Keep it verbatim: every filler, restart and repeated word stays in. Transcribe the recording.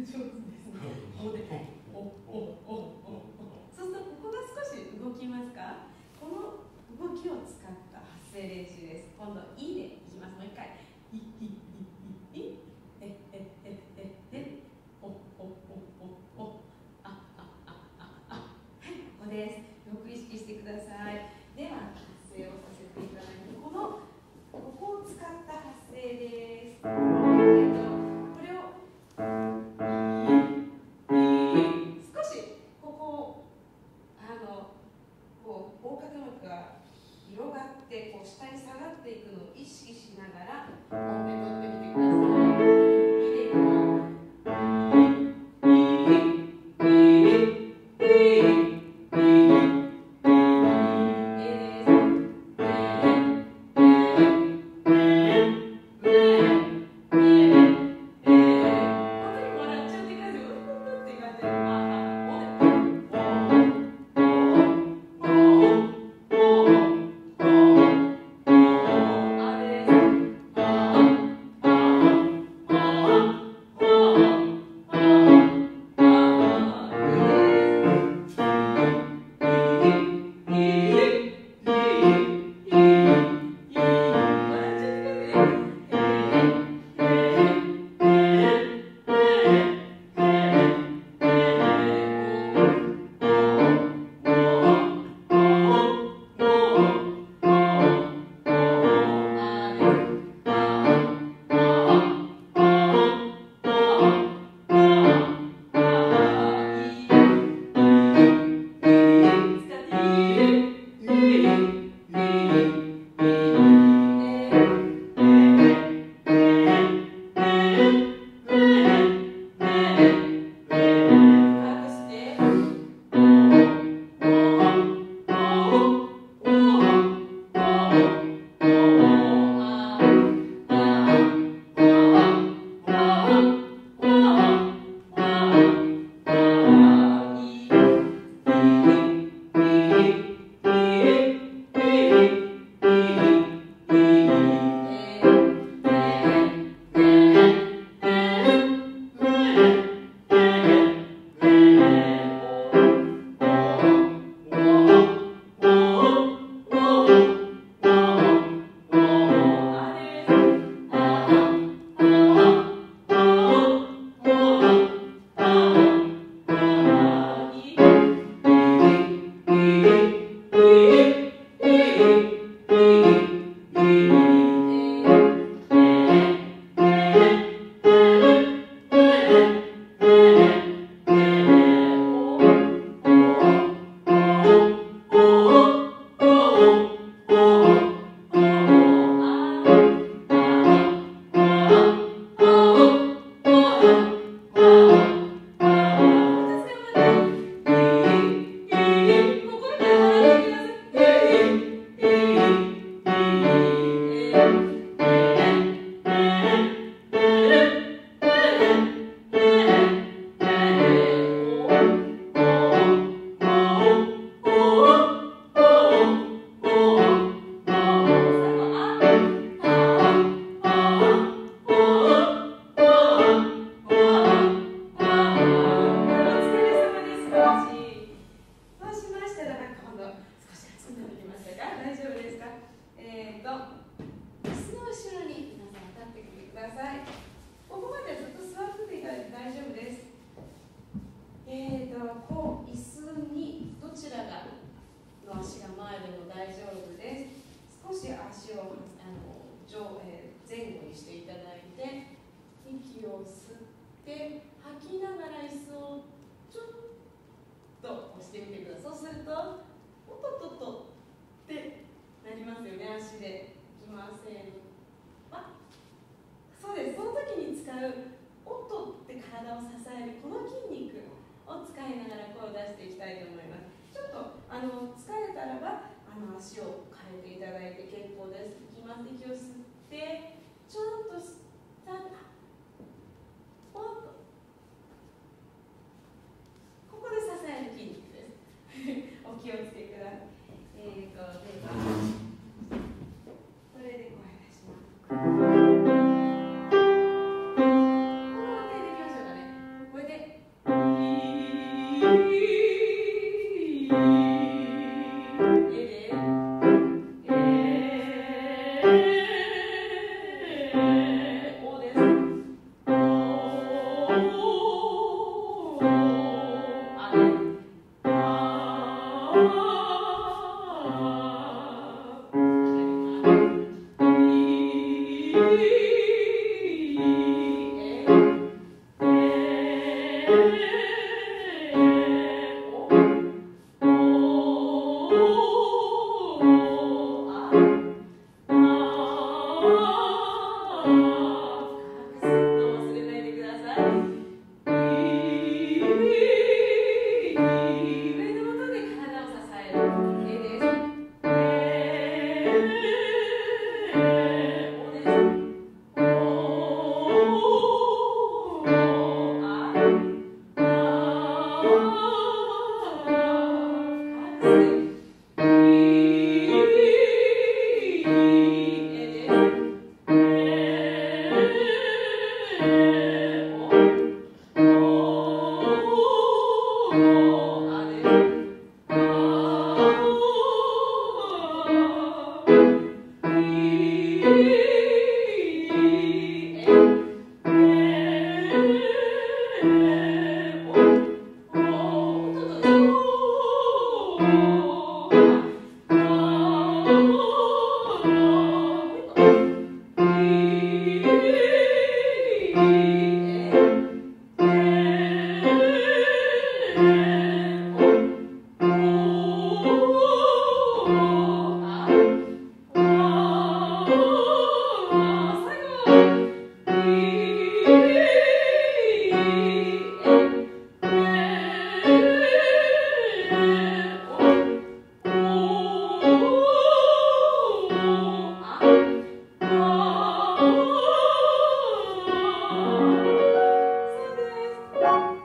上手ですね。おで、お、お、お、お、お。そうするとここが少し動きますか？この動きを使った発声練習です。今度いでいきます。もう一回。い、い、い、い、い、え、え、え、え、え、お、お、お、お、お、あ、あ、あ、あ、あ。はい、ここです。よく意識してください。では発声をさせていただいて、このここを使った発声です。えっとこれを少しここあのこう横隔膜が広がってこう下に下がっていくのを意識しながら音程取ってみてください。いでいきます。 そうです。